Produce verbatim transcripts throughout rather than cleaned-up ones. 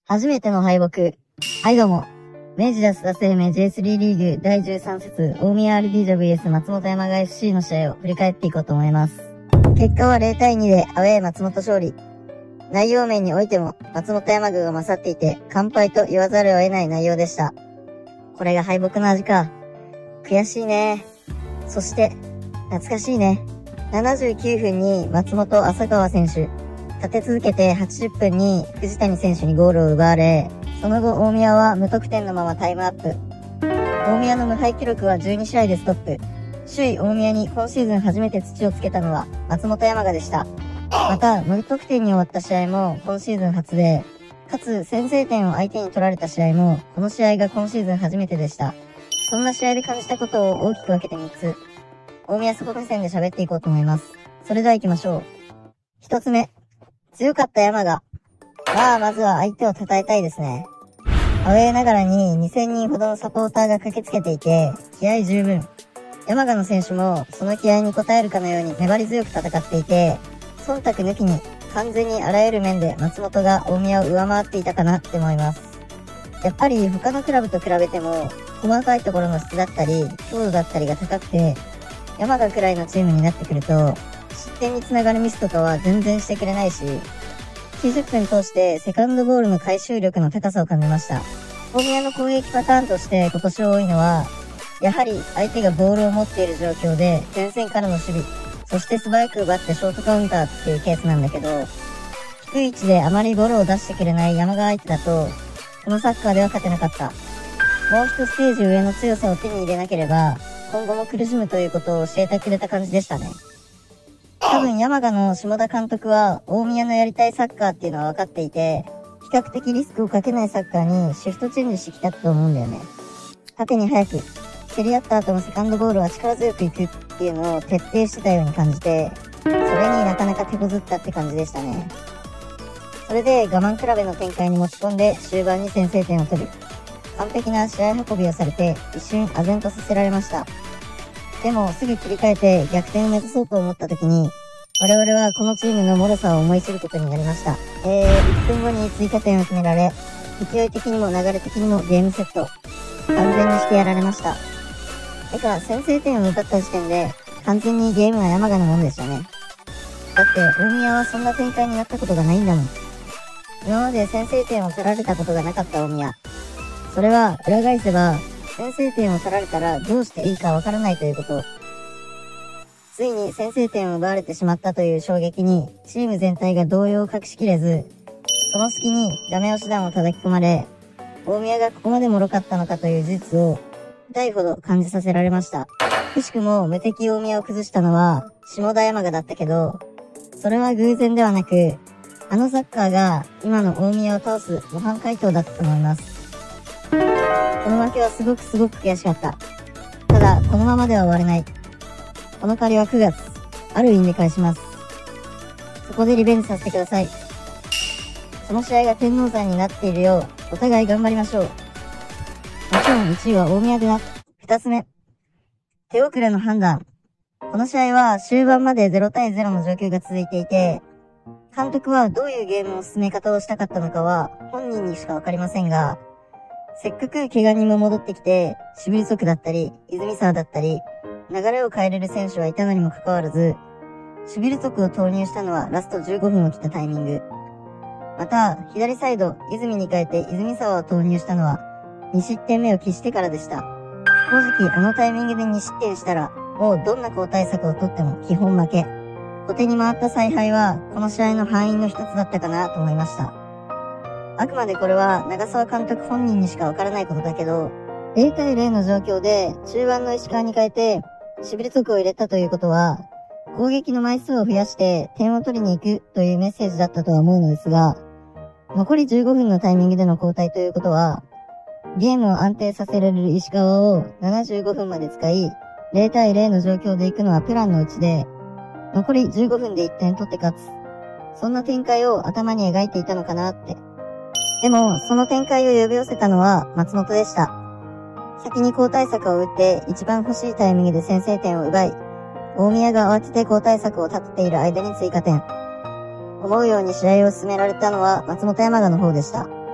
初めての敗北。はいどうも。明治安田生命 ジェイスリー リーグだいじゅうさん節大宮 アールディージャーブイエス 松本山雅 エフシー の試合を振り返っていこうと思います。結果はゼロたいにでアウェー松本勝利。内容面においても松本山雅が勝っていて完敗と言わざるを得ない内容でした。これが敗北の味か。悔しいね。そして、懐かしいね。ななじゅうきゅうふんに松本浅川選手。立て続けてはちじゅっぷんに藤谷選手にゴールを奪われ、その後大宮は無得点のままタイムアップ。大宮の無敗記録はじゅうに試合でストップ。首位大宮に今シーズン初めて土をつけたのは松本山雅でした。また、無得点に終わった試合も今シーズン初で、かつ先制点を相手に取られた試合もこの試合が今シーズン初めてでした。そんな試合で感じたことを大きく分けてみっつ。大宮そこ目線で喋っていこうと思います。それでは行きましょう。一つ目。強かった山雅。まあ、まずは相手を称えたいですね。アウェーながらににせんにんほどのサポーターが駆けつけていて、気合十分。山雅の選手もその気合に応えるかのように粘り強く戦っていて、忖度抜きに完全にあらゆる面で松本が大宮を上回っていたかなって思います。やっぱり他のクラブと比べても、細かいところの質だったり、強度だったりが高くて、山雅くらいのチームになってくると、失点につながるミスとかは全然してくれないし、きゅうじゅっぷん通してセカンドボールの回収力の高さを感じました。大宮の攻撃パターンとして今年多いのは、やはり相手がボールを持っている状況で前線からの守備、そして素早く奪ってショートカウンターっていうケースなんだけど、低い位置であまりボールを出してくれない山雅相手だと、このサッカーでは勝てなかった。もう一ステージ上の強さを手に入れなければ、今後も苦しむということを教えてくれた感じでしたね。多分山雅の下田監督は大宮のやりたいサッカーっていうのは分かっていて、比較的リスクをかけないサッカーにシフトチェンジしてきたと思うんだよね。縦に速く、競り合った後のセカンドボールは力強くいくっていうのを徹底してたように感じて、それになかなか手こずったって感じでしたね。それで我慢比べの展開に持ち込んで終盤に先制点を取る。完璧な試合運びをされて一瞬唖然とさせられました。でもすぐ切り替えて逆転を目指そうと思った時に、我々はこのチームの脆さを思い知ることになりました。えー、いっぷんごに追加点を決められ、勢い的にも流れ的にもゲームセット。完全にしてやられました。てか、先制点を奪った時点で、完全にゲームは山雅のもんでしたね。だって、大宮はそんな展開になったことがないんだもん。今まで先制点を取られたことがなかった大宮。それは、裏返せば、先制点を取られたらどうしていいかわからないということ。ついに先制点を奪われてしまったという衝撃に、チーム全体が動揺を隠しきれず、その隙にダメ押し弾を叩き込まれ、大宮がここまで脆かったのかという事実を、痛いほど感じさせられました。くしくも無敵大宮を崩したのは、下田山雅だったけど、それは偶然ではなく、あのサッカーが今の大宮を倒す模範解答だったと思います。この負けはすごくすごく悔しかった。ただ、このままでは終われない。この借りはくがつ、ある意味で返します。そこでリベンジさせてください。その試合が天王山になっているよう、お互い頑張りましょう。もちろんいちいは大宮でな。二つ目。手遅れの判断。この試合は終盤までゼロたいゼロの状況が続いていて、監督はどういうゲームの進め方をしたかったのかは本人にしかわかりませんが、せっかく怪我人も戻ってきて、シビル族だったり、泉沢だったり、流れを変えれる選手はいたのにもかかわらず、シビル族を投入したのはラストじゅうごふんを切ったタイミング。また、左サイド、泉に変えて泉沢を投入したのは、に失点目を喫してからでした。正直、あのタイミングでに失点したら、もうどんな交代策をとっても基本負け。後手に回った采配は、この試合の敗因の一つだったかなと思いました。あくまでこれは長澤監督本人にしかわからないことだけど、ゼロたいゼロの状況で中盤の石川に変えて、シビル族を入れたということは、攻撃の枚数を増やして点を取りに行くというメッセージだったとは思うのですが、残りじゅうごふんのタイミングでの交代ということは、ゲームを安定させられる石川をななじゅうごふんまで使い、ゼロたいゼロの状況で行くのはプランのうちで、残りじゅうごふんでいってん取って勝つ。そんな展開を頭に描いていたのかなって。でも、その展開を呼び寄せたのは松本でした。先に交代策を打って一番欲しいタイミングで先制点を奪い、大宮が慌てて交代策を立てている間に追加点。思うように試合を進められたのは松本山雅の方でした。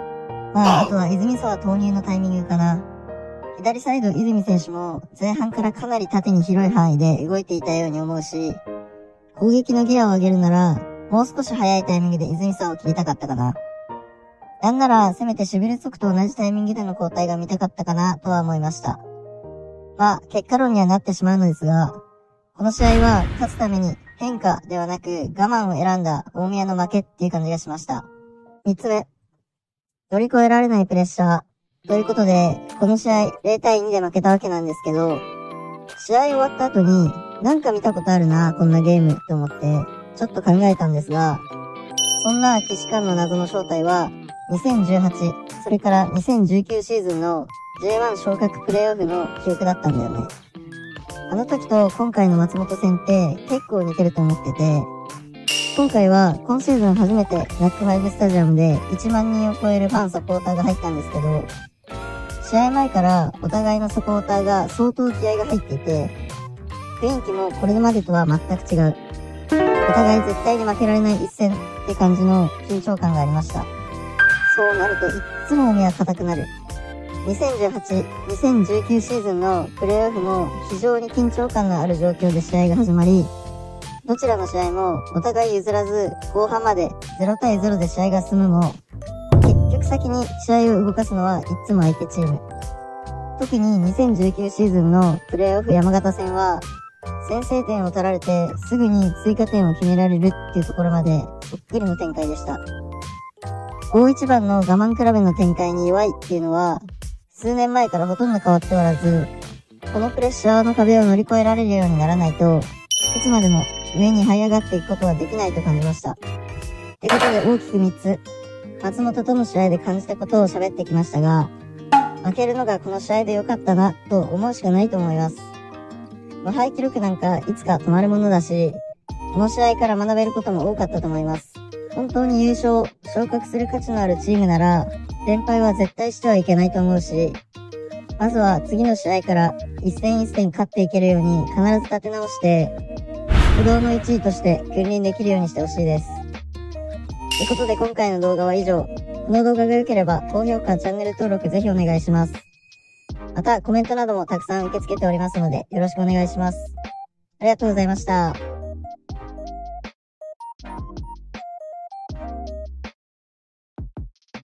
まあ、あとは泉沢投入のタイミングかな。左サイド泉選手も前半からかなり縦に広い範囲で動いていたように思うし、攻撃のギアを上げるなら、もう少し早いタイミングで泉沢を切りたかったかな。なんなら、せめてシュビルツォクと同じタイミングでの交代が見たかったかな、とは思いました。まあ、結果論にはなってしまうのですが、この試合は勝つために変化ではなく我慢を選んだ大宮の負けっていう感じがしました。三つ目。乗り越えられないプレッシャー。ということで、この試合ゼロたいにで負けたわけなんですけど、試合終わった後に、なんか見たことあるな、こんなゲームと思って、ちょっと考えたんですが、そんな騎士官の謎の正体は、にせんじゅうはち、それからにせんじゅうきゅうシーズンの ジェイワン 昇格プレイオフの記憶だったんだよね。あの時と今回の松本戦って結構似てると思ってて、今回は今シーズン初めてラックファイブスタジアムでいちまんにんを超えるファンサポーターが入ったんですけど、試合前からお互いのサポーターが相当気合が入っていて、雰囲気もこれまでとは全く違う。お互い絶対に負けられない一戦って感じの緊張感がありました。そうなるといっつも目は硬くなる。にせんじゅうはち、にせんじゅうきゅうシーズンのプレーオフも非常に緊張感のある状況で試合が始まり、どちらの試合もお互い譲らず後半までゼロたいゼロで試合が進むも、結局先に試合を動かすのはいつも相手チーム。特ににせんじゅうきゅうシーズンのプレーオフ山形戦は、先制点を取られてすぐに追加点を決められるっていうところまでそっくりの展開でした。大一番の我慢比べの展開に弱いっていうのは、数年前からほとんど変わっておらず、このプレッシャーの壁を乗り越えられるようにならないと、いつまでも上に這い上がっていくことはできないと感じました。ってことで大きくみっつ、松本との試合で感じたことを喋ってきましたが、負けるのがこの試合で良かったなと思うしかないと思います。無敗記録なんかいつか止まるものだし、この試合から学べることも多かったと思います。本当に優勝、昇格する価値のあるチームなら、連敗は絶対してはいけないと思うし、まずは次の試合から一戦一戦勝っていけるように必ず立て直して、不動のいちいとして君臨できるようにしてほしいです。ということで今回の動画は以上。この動画が良ければ高評価、チャンネル登録ぜひお願いします。またコメントなどもたくさん受け付けておりますのでよろしくお願いします。ありがとうございました。